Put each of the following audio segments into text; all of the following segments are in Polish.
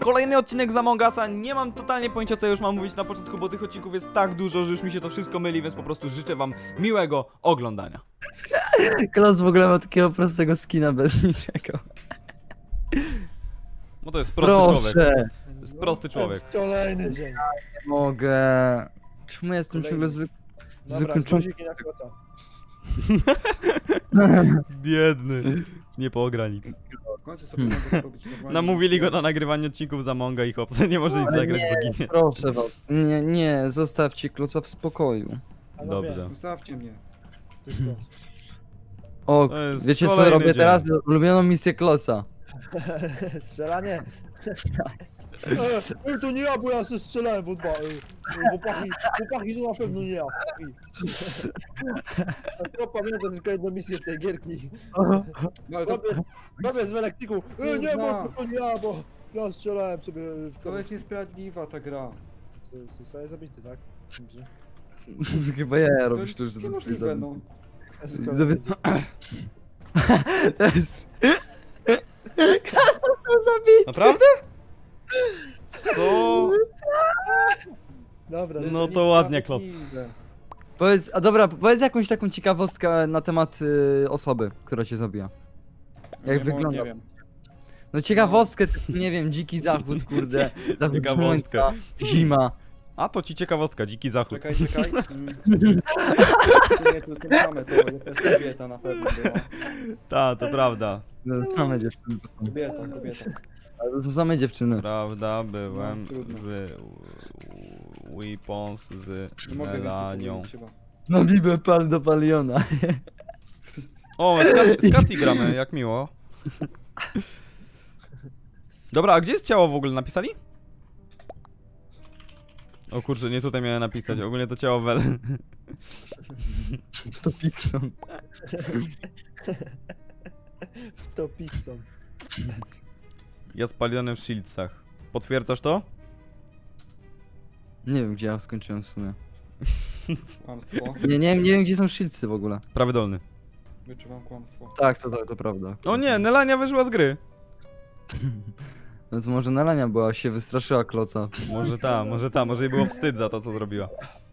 kolejny odcinek z Among Usa. Nie mam totalnie pojęcia, co już mam mówić na początku, bo tych odcinków jest tak dużo, że już mi się to wszystko myli, więc po prostu życzę wam miłego oglądania. Klos w ogóle ma takiego prostego skina bez niczego. No to jest prosty człowiek. Proszę! To jest prosty człowiek. Kolejny dzień. Nie mogę. Czemu ja jestem ciągle zwykłym członkiem? Biedny. Nie poogra nic. W końcu sobie mogę zrobić normalnie. Namówili go na nagrywanie odcinków z Amonga i chłopca nie może nic zagrać, bo ginie. Proszę was. Nie, nie, zostawcie Klosa w spokoju. Dobrze. Zostawcie mnie. To jest los. O, To jest wiecie co kolejny robię dzień. teraz? Ulubioną misję Klosa. Strzelanie? Ej, to nie ja, bo ja się strzelałem w O2. Chłopaki, to na pewno nie ja. To pamiętam tylko jedną misję z tej gierki. No ale to, Robię z elektryku. Nie, bo to nie ja, bo ja strzelałem sobie w to jest niesprawiedliwa ta gra. Zostaje zabity, tak? Chyba ja robię To że jest niemożliwe, no. To jest... Klosa chcą zabić! Naprawdę? Co? Dobra, No to ładnie, Kloc. Powiedz, a dobra, powiedz jakąś taką ciekawostkę na temat osoby, która cię zabija. Jak wygląda? Nie wiem. No ciekawostkę, typu, nie wiem, dziki zachód, kurde, zachód Ciekawostkę. słońca, zima. A to ci ciekawostka, dziki zachód. Czekaj. To same, to jakaś kobieta na pewno była. Ta, to prawda. No, same dziewczyny to są. Kobieta. Ale to są same dziewczyny. Prawda, byłem No, trudno. w Weapons z Nie mogę więcej Melanią. powiedzieć chyba. Na bibę pal do paliona. O, z Kati gramy, jak miło. Dobra, a gdzie jest ciało w ogóle? Napisali? O kurczę, nie tutaj miałem napisać, ogólnie to ciało wel. To Pixon. To Pixon. Ja spalony w Shieldsach. Potwierdzasz to? Nie wiem, gdzie ja skończyłem w sumie. Kłamstwo. Nie wiem, gdzie są shieldsy w ogóle. Prawy dolny. Wyczuwam kłamstwo. Tak, to prawda. O nie, Nelania wyszła z gry. No to może Nalania była, się wystraszyła Kloca. Może jej było wstyd za to, co zrobiła.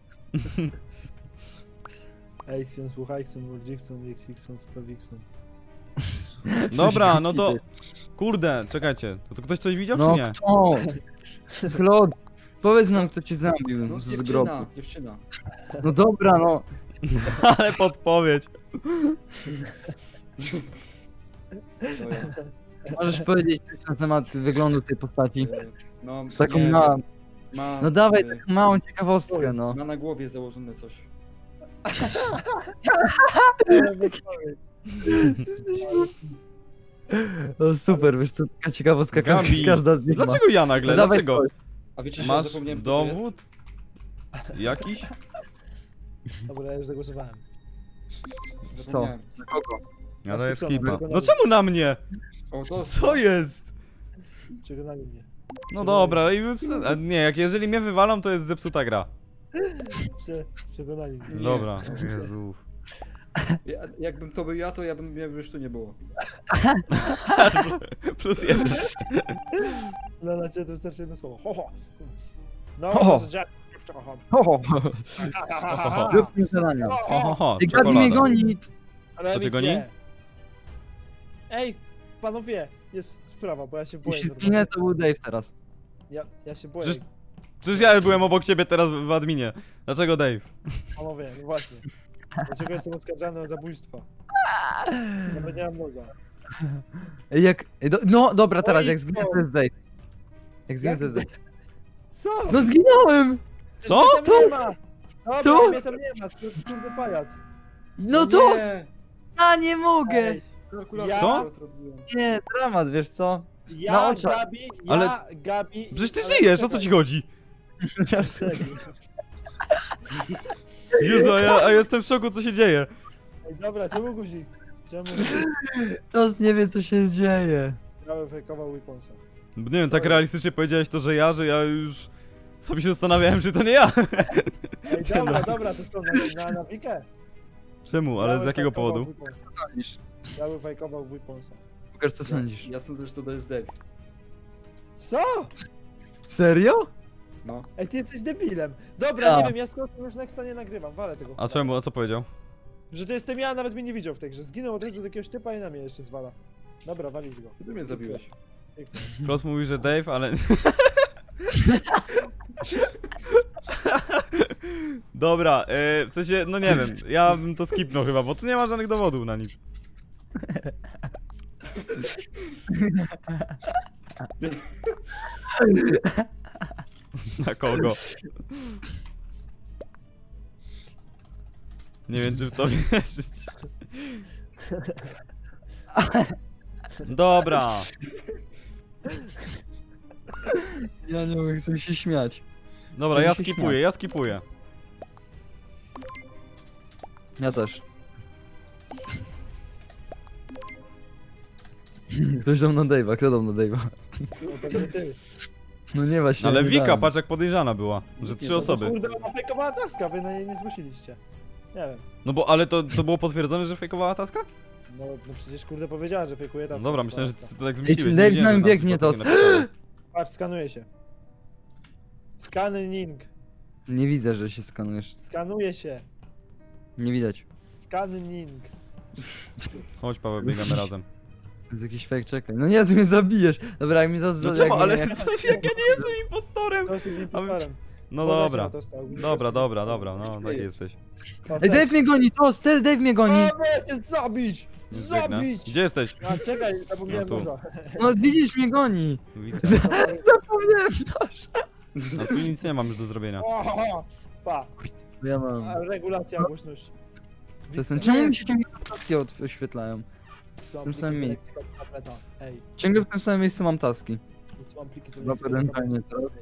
Exxon, słuchaj, Exxon, Wordixon, Exxon, Sprawixon. Dobra, no to... Kurde, czekajcie, to ktoś coś widział, No czy nie? kto? Klod, powiedz nam, kto cię zabił No, z grobu. dziewczyna. No dobra, no. Ale podpowiedź. To ja. Możesz powiedzieć coś na temat wyglądu tej postaci. No, Taką nie, małą. ma, No dawaj, taką małą ciekawostkę, no. Ma na głowie założone coś. No super, wiesz co, taka ciekawostka, Gabi, każda z nich ma. Dlaczego ja nagle? No dawaj, Dlaczego? chodź. A wiecie, że Masz zapomniałem, kto to jest? dowód? Jakiś? Dobra, ja już zagłosowałem. Zapomniałem. Na kogo? Ja daję Szybko, skipa. szybko, No czemu na mnie? O, to Co jest? Przekonali mnie. No dobra, i a nie, jeżeli mnie wywalą, to jest zepsuta gra. Przekonali mnie. Nie. Dobra, Jezu. Jakbym to był ja, to mnie już tu nie było. Plus jeden. No na ciebie to wystarczy jedno słowo. Ho, ho. No, Ho, ho. to Jack. Ho, ho, ho. rób mi zadania. Ohoho, Ej, Gabi mnie czekolada. goni. Co cię goni? Ej, panowie, jest sprawa, bo ja się boję. Jeśli normalnie. zginę, to był Dave teraz. Ja się boję. Przecież ja byłem obok ciebie teraz w adminie. Dlaczego Dave? Panowie, no właśnie. Dlaczego jestem oskarżany o zabójstwo? Nawet nie mam noga. Ej, no dobra, teraz Oj, jak zginę, to co? jest Dave. Jak zginę, to jest Dave. Co? No zginąłem! Co? Przecież mnie tam nie ma! Dobra, To? mnie tam nie ma, co kurde pajac. No to Nie! ja nie mogę! Ej, Kalkulator To? odrobiłem. Nie, dramat, wiesz co? Na ja, oczach. Gabi, Ale- Gabi... Przecież ty ale żyjesz, o co czekaj, ci chodzi? czekaj. Jezu, a ja jestem w szoku, co się dzieje. Ej, dobra, czemu guzik? Czemu Tos nie wie, co się dzieje. Biały fejkował Weaponsa? Nie wiem, tak realistycznie powiedziałeś to, że ja już sobie się zastanawiałem, czy to nie ja. Ej, dobra, to co, na Wikę? Czemu? Ale z jakiego powodu? Co sądzisz? Biały fejkował Weaponsa. Pokaż, co sądzisz. Ja sądzę, że to jest Dave. Co? Serio? No. Ej, ty jesteś debilem. Dobra, Ja. nie wiem, ja z Kostem już Nexta nie nagrywam, walę tego. A czemu? A co powiedział? Że to jestem ja, nawet mnie nie widział w tej grze. Zginął od razu do jakiegoś typa i na mnie jeszcze zwala. Dobra, walić go. Ty mnie zabiłeś. Pięknie. Klos mówi, że Dave, ale... Dobra, w sensie, no nie wiem, ja bym to skipnął chyba, bo tu nie ma żadnych dowodów na nic. Na kogo? Nie wiem, czy w to wierzyć. Dobra. Ja nie mogę, chcę się śmiać. Dobra, ja skipuję, ja skipuję. Ja też. Ktoś dał na Dave'a, kto dał na Dave'a? No pewnie ty. No nie właśnie. Ale nie Wika, dałem. patrz jak podejrzana była, że 3 osoby. Kurde, ona fejkowała taska, wy no jej nie zgłosiliście. Nie wiem. No bo, ale to było potwierdzone, że fejkowała taska? No przecież kurde powiedziała, że fejkuje taska. No dobra, myślałem, że ty to tak Ej, zmyśliłeś. Dave nie wiedziałem, nam że biegnie to to. napisane. Patrz, skanuje się. Scanning. Nie widzę, że się skanujesz. Skanuje się. Nie widać. Scanning. Chodź Paweł, biegamy razem. To jest jakiś fake, czekaj. No nie, ty mnie zabijesz. Dobra, jak mi to... No czemu, ale coś, jak ja nie jestem impostorem. To jest impostorem. No Uważajcie dobra. na to, stał. Dobra, no tak jesteś. Ej, Dave mnie goni, to, Dave mnie goni. O, jest zabić! Biegnę. Zabić! Gdzie jesteś? A czekaj, zapomniałem No tu. dużo. No widzisz, mnie goni. Widzę. Zapomniałem to. No tu nic nie mam już do zrobienia. Oho, pa, Ja mam. a regulacja głośności. Przestań. Czemu mi się ciągle taski oświetlają? Są w tym samym pliki miejscu? selekcji tableta. Ej, Ciągle w tym samym miejscu mam taski. są pliki Chyba fajnie teraz.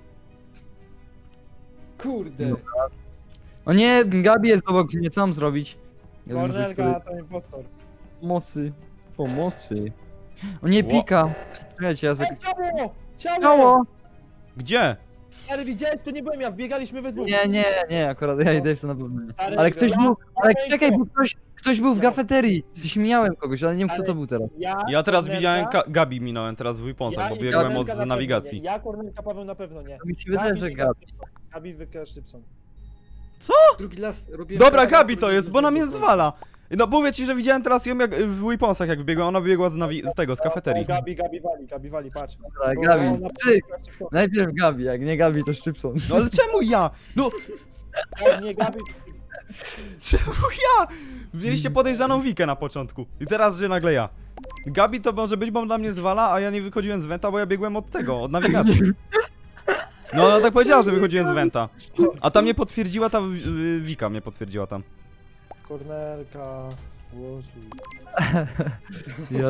Kurde. O nie, Gabi jest obok mnie, co mam zrobić? Ja bym Kornelka to impostor. Pomocy. Pomocy. O nie, Ło. pika. Czekajcie, ja za... Ej, ciało! Ciało! Ciało! Gdzie? Ale widziałeś, to nie byłem ja, wbiegaliśmy we dwóch. Nie, akurat ja i Dave to na pewno nie. Stary, Ale ktoś ja- był, ale ja- czekaj, bo ktoś był w Ja- gafeterii. Coś miałem kogoś, ale nie wiem kto Ale- to był teraz. Ja teraz Kornelka, widziałem Gabi minąłem teraz w Weaponsach, bo i biegłem Kornelka od na pewno nawigacji. nie. Ja, Kornelka, Paweł na pewno nie. To mi się wydaje, że Gabi. Gabi Wyka Szybson. Drugi las robiłem... Dobra, kawałek, Gabi to jest, bo ona mnie drugi zwala. No mówię ci, że widziałem teraz ją jak w Weaponsach jak biegła, ona biegła z tego, z kafeterii. Gabi wali, patrz. Dobra, Bo Gabi. ona- Ty, najpierw Gabi, jak nie Gabi to Szczypson. No ale czemu ja? No Nie, Gabi, czemu ja? Mieliście podejrzaną Wikę na początku i teraz, że nagle ja. Gabi to może być, bo ona mnie zwala, a ja nie wychodziłem z Venta, bo ja biegłem od tego, od nawigacji. No ona tak powiedziała, że wychodziłem z Venta. A tam mnie potwierdziła, ta Wika mnie potwierdziła tam. Kornelka, głosuj. Ja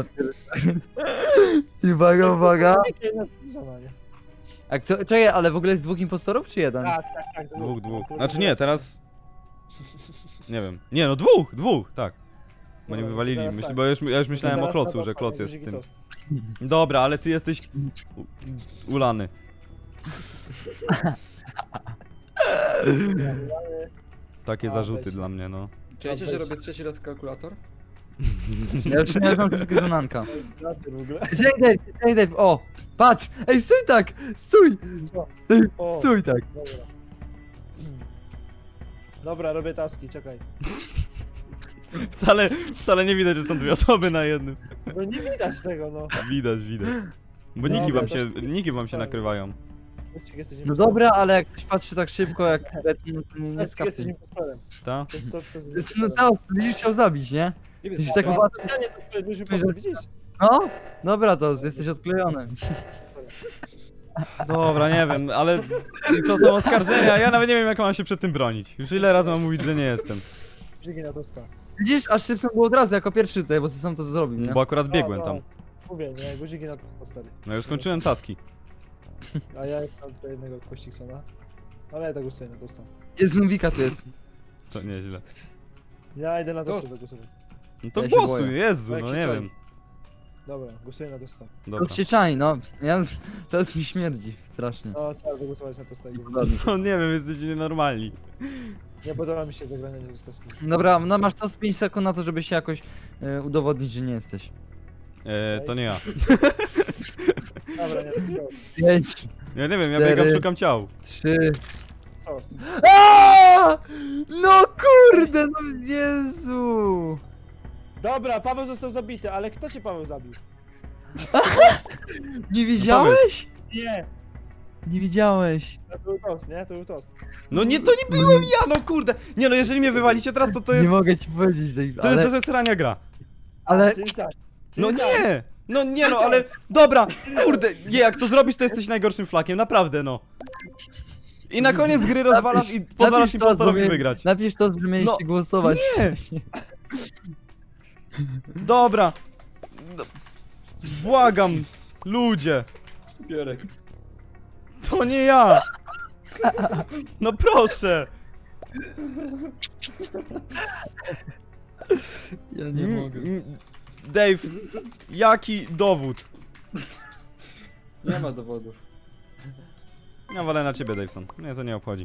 I uwaga. Zadanie. A kto, czekaj, ale w ogóle jest dwóch impostorów czy jeden? Tak. Dwóch. Znaczy nie, teraz... Nie wiem. Nie no, dwóch, tak. Bo nie Dobra, wywalili, teraz tak. bo ja już myślałem o Teraz Klocu, na że to Kloc panie jest Guziki tym. tost. Dobra, ale ty jesteś ulany. Takie A, zarzuty weź. dla mnie, no. Czujecie, że robię trzeci raz kalkulator? Ja już mam wszystkie zananka. Na ty w ogóle. Czekaj Dave, o! Patrz! Ej, stój tak! Stój! Co? Ej, O. stój tak! Dobra. Dobra, robię taski, czekaj. Wcale nie widać, że są dwie osoby na jednym. No nie widać tego, no. Widać. Bo Dobra, niki wam się to- nakrywają. Jesteś No impostorem. dobra, ale jak ktoś patrzy tak szybko jak no to nie Jesteś skapnie. impostorem. Ta? To jest No teraz będziesz chciał zabić, nie? Nie wiem, Widzisz tak... tak A specjalnie to byś impostor, widzisz? No? Dobra, to jesteś odklejony. Dobra, nie wiem, ale to są oskarżenia, ja nawet nie wiem jak mam się przed tym bronić. Już ile razy mam mówić, że nie jestem. Brzegi na tosta. Widzisz, aż Szybson był od razu jako pierwszy tutaj, bo sam to zrobił, nie? Bo akurat biegłem tam. Mówię, nie, guziki na tosta, stary. No już skończyłem taski. A ja mam tutaj jednego Kościksona. Ale ja tak głosuję na tosta. Jest Lumwika tu jest. To nieźle. Ja idę na tosta To- zagłosuję. No to Ja się głosuj, boję. Jezu, Jak no się nie czai? wiem. Dobra, głosuję na tosta. Dobra. To się czai, no. Ja, to jest mi śmierdzi strasznie. No, trzeba zagłosować na tosta. No nie wiem, jesteście nienormalni. Nie podoba mi się zagranie na tosta. Dobra, no masz to z 5 sekund na to, żeby się jakoś udowodnić, że nie jesteś. To nie ja. Dobra, nie, to jest 5, Ja nie wiem, ja 4. biegam, szukam ciał. 3. to. No kurde, no Jezu! Dobra, Paweł został zabity, ale kto cię Paweł zabił? Nie widziałeś? Nie, Nie widziałeś. to był tost, nie? To był tost. No nie, to nie byłem ja, no kurde. Nie no, jeżeli mnie wywalicie teraz, to Nie jest... mogę ci powiedzieć, Dave, To jest do zesrania gra. ale Czyli tak. No Czyli tak. nie! No nie no, ale... Dobra, kurde, nie, jak to zrobisz, to jesteś najgorszym flakiem, naprawdę no. I na koniec gry rozwalam i pozwalasz napisz to, impostorowi bo wygrać. Napisz to, że mieliście No, głosować. nie. Dobra. No, błagam, ludzie. Cukierek. To nie ja. No proszę. Ja nie mogę. Dave, jaki dowód? Nie ma dowodów. Ja wolę na ciebie, Daveson. Mnie to nie obchodzi.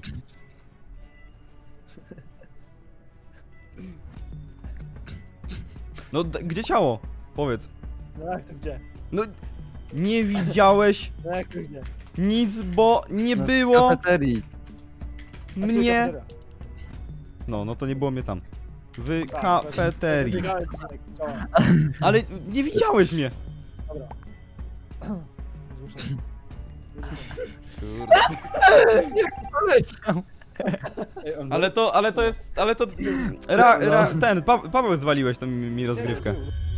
No, gdzie ciało? Powiedz. No jak to gdzie? No, nie widziałeś No jak to gdzie? nic, bo nie No, w było kafeterii. mnie... No to nie było mnie tam. W Tak, kafeterii. Wybiegałem z niej, ciała. Ale nie widziałeś mnie. Dobra. Poleciał. Ej, on Ale to jest... ten, Paweł zwaliłeś tą mi rozgrywkę.